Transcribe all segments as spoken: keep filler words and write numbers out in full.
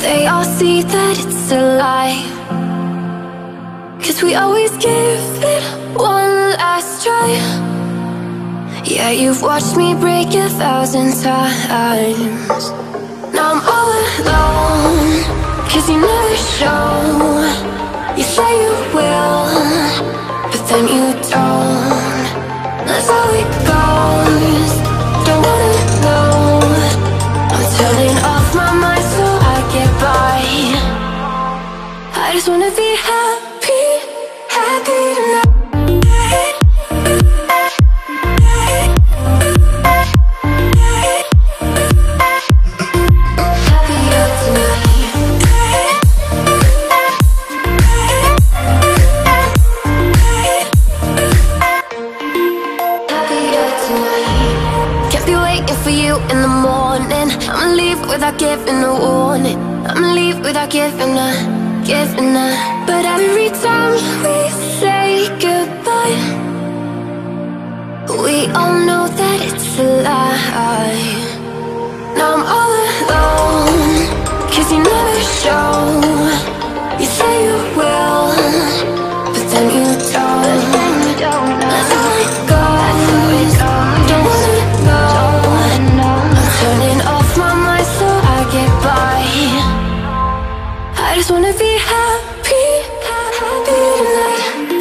they all see that it's a lie. 'Cause we always give it one last try. Yeah, you've watched me break a thousand times. Now I'm all alone, 'cause you never show. You say you will, but then you don't. That's how it goes. Don't wanna know. I'm turning off my mind so I get by. I just wanna be happy, happy tonight. Without giving a warning, I'ma leave without giving a, giving a. But every time we say goodbye, we all know that it's a lie. Now I'm all alone, 'cause you never show. You say you will, but then you don't. That's how it goes. Don't wanna know. I'm turning off my mind so I get by. I just wanna be happy, happy tonight.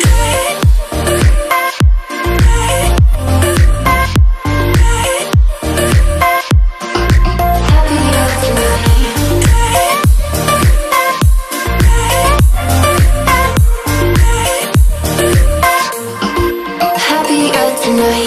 Happier tonight.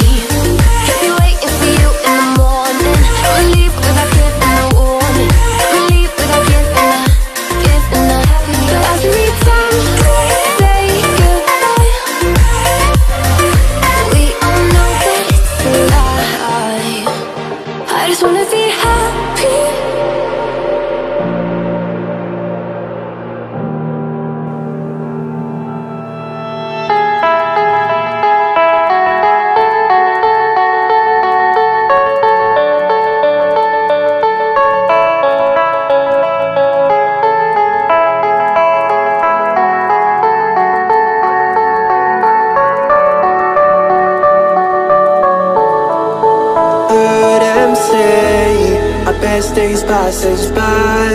Best days pass us by,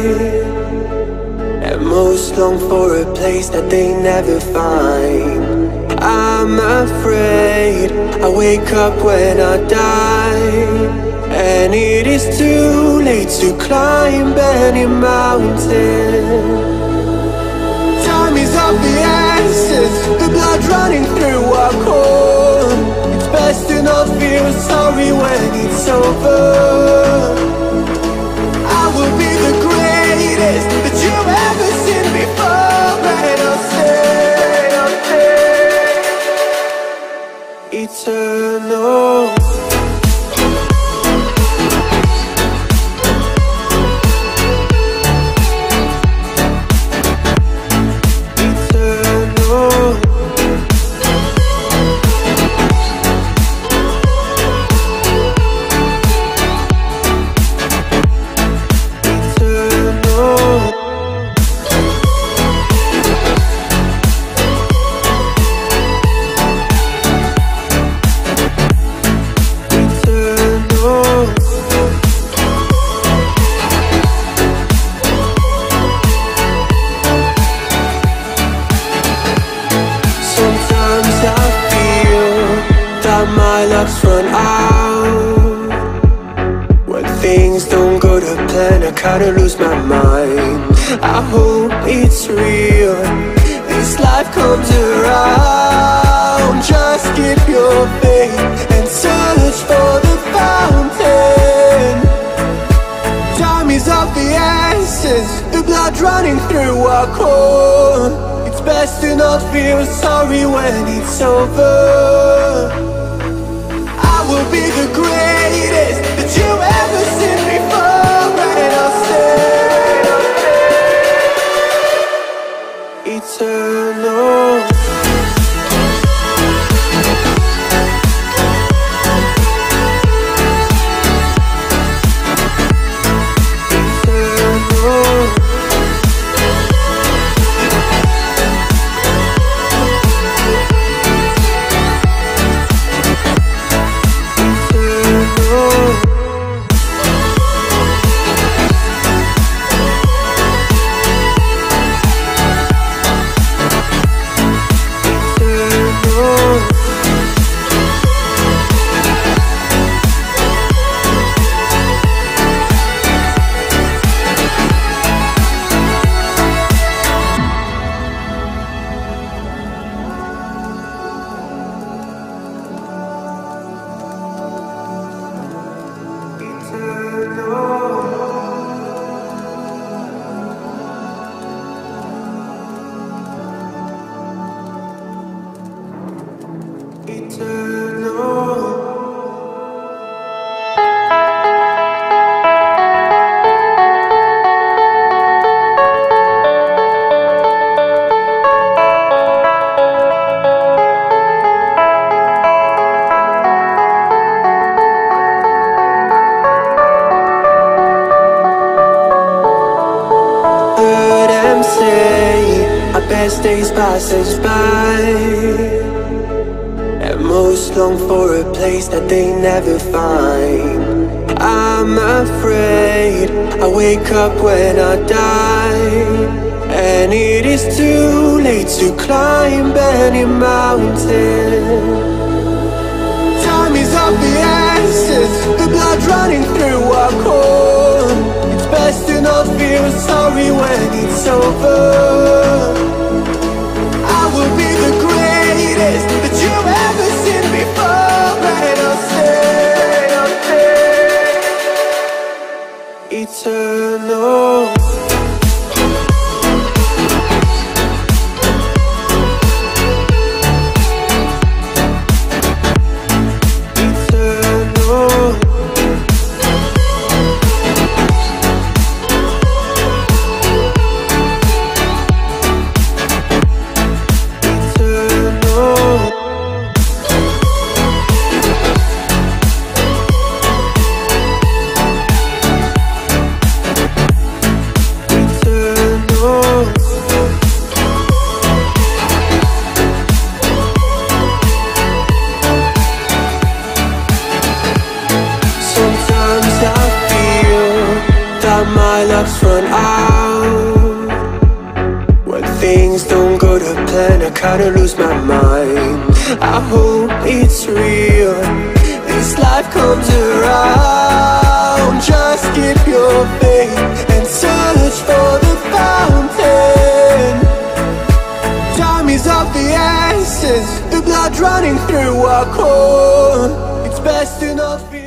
and most long for a place that they never find. I'm afraid I wake up when I die, and it is too late to climb any mountain. Time is of the essence, the blood running through our core. It's best to not feel sorry when it's over. Will be the greatest that you've ever seen before, and I'll stay, I'll stay eternal. My luck's run out. When things don't go to plan, I kinda lose my mind. I hope it's real, this life comes around. Just keep your faith and search for the fountain. Time is of the essence, the blood running through our core. It's best to not feel sorry when it's over. Will be the greatest that you've ever seen before, and I'll stay, I'll stay eternal. Eternal. say our best days pass us by, and most long for a place that they never find. I'm afraid I wake up when I die, and it is too late to climb any mountain. Time is of the essence, the blood running through our core. It's best to not feel sorry when it's over. I will be the greatest that you've ever seen before, and I'll stay, I'll stay eternal. My luck's run out. When things don't go to plan, I kinda lose my mind. I hope it's real, this life comes around. Just keep your faith and search for the fountain. Time is of the essence, the blood running through our core. It's best to not feel